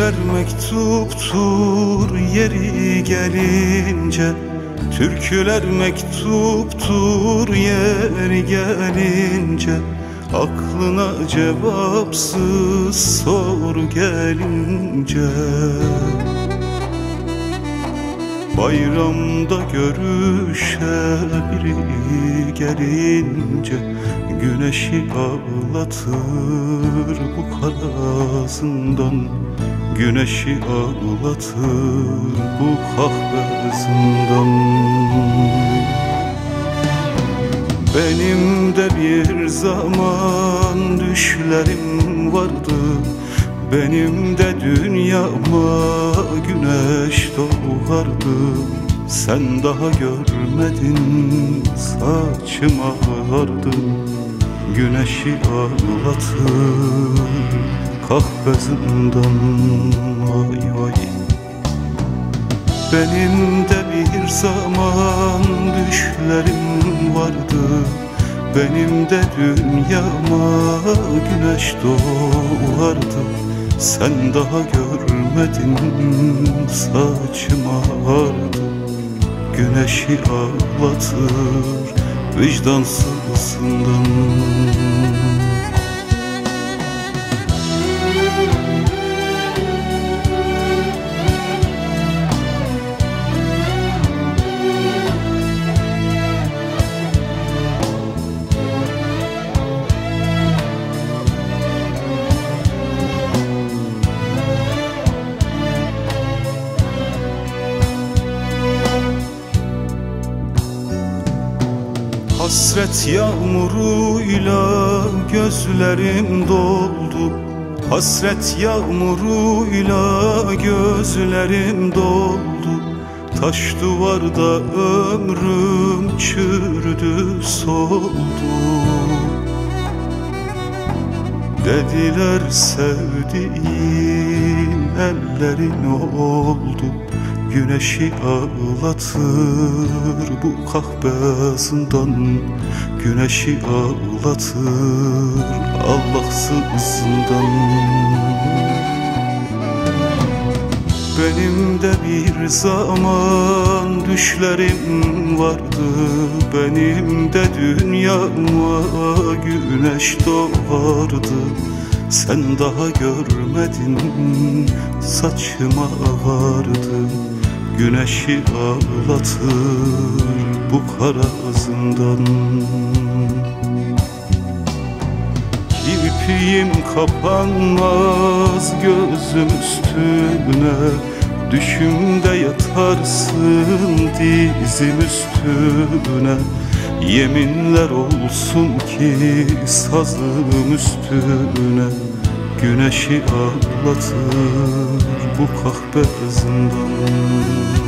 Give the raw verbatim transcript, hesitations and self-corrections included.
Türküler mektuptur yeri gelince, türküler mektuptur yeri gelince, aklına cevapsız soru gelince. Bayramda görüşe biri gelince, güneşi ağlatır bu kara zindan, güneşi ağlatır bu kahve zindan. Benim de bir zaman düşlerim vardı, benim de dünyama güneş doğardı. Sen daha görmedin, saçım ağardı, güneşi ağlatır kahve zindan. Vay vay. Benim de bir zaman düşlerim vardı, benim de dünyama güneş doğardı. Sen daha görmedin, saçım ağardı, güneşi ağlatır vicdansızından. Hasret yağmuruyla gözlerim doldu, hasret yağmuruyla gözlerim doldu. Taş duvarda ömrüm çürdü soldu. Dediler sevdiğim ellerin oldu, güneşi ağlatır bu kahve zindan, güneşi ağlatır Allahsız zindan. Benim de bir zaman düşlerim vardı, benim de dünyama güneş doğardı. Sen daha görmedin, saçım ağardı, güneşi ağlatır bu kara zindan. Kirpiğim kapanmaz gözüm üstüne, düşümde yatarsın dizim üstüne. Yeminler olsun ki sazım üstüne, güneşi ağlatır bu kahve zindan.